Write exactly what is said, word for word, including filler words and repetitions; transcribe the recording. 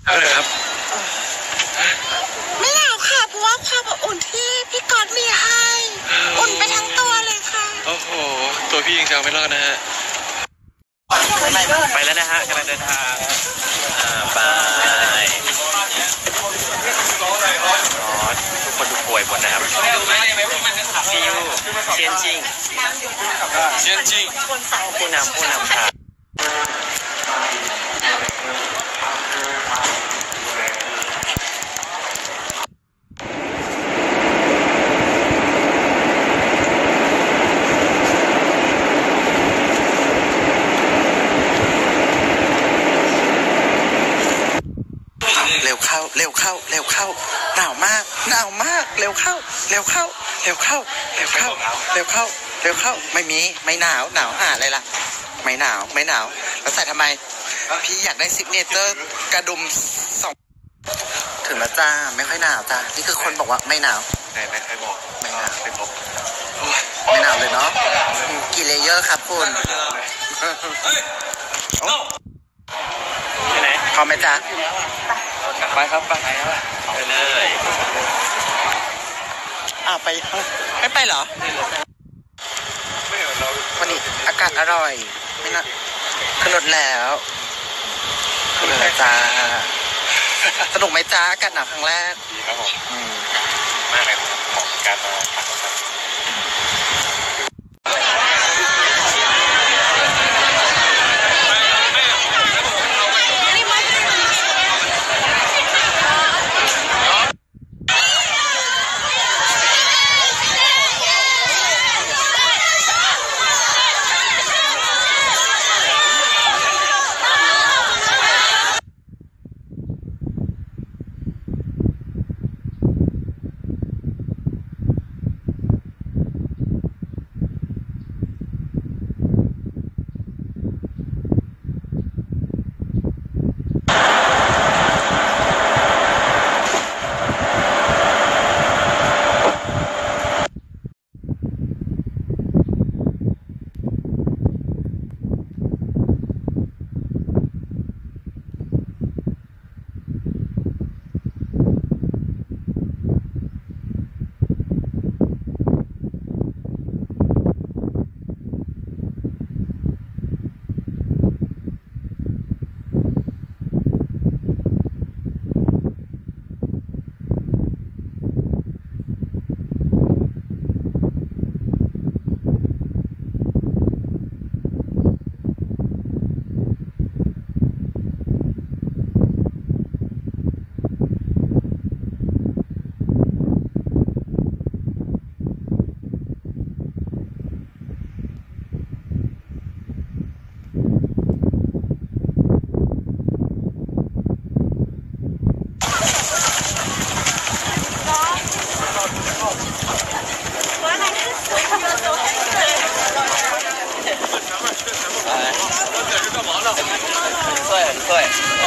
อะไรครับไม่หนาวค่ะเพราะว่าความอบอุ่นที่พี่ก๊อตมีให้อุ่นไปทั้งตัวเลยค่ะโอ้โหตัวพี่ยังจะไม่รอดนะฮะไปแล้วนะฮะกำลังเดินทางไปทุกคนดูป่วยหมดนะครับฟิวเชียนจิงเชียนจิงผู้นำผู้นำค่ะเร็วเข้าเร็วเข้าเร็วเข้าหนาวมากหนาวมากเร็วเข้าเร็วเข้าเร็วเข้าเร็วเข้าเร็วเข้าเร็วเข้าไม่มีไม่หนาวหนาวหาอะไรล่ะไม่หนาวไม่หนาวแล้วใส่ทำไมพี่อยากได้ซิกเนเจอร์กระดุมสองถึงแล้วจ้าไม่ค่อยหนาวจ้านี่คือคนบอกว่าไม่หนาวไม่ไม่ใครบอกไม่หนาวไม่บอกไม่หนาวเลยเนาะกี่เลเยอร์ครับคุณไปไหนพร้อมไหมจ๊ะไปครับไปไปเลยอ้าวไปไม่ไปเหรอวันนี้อากาศอร่อยไม่น่าขึ้นรถแล้วขึ้นเลยจ้าสนุกไหมจ้าอากาศหนาวครั้งแรกดีครับผมมากเลยของการมาพักครับ很帅很帅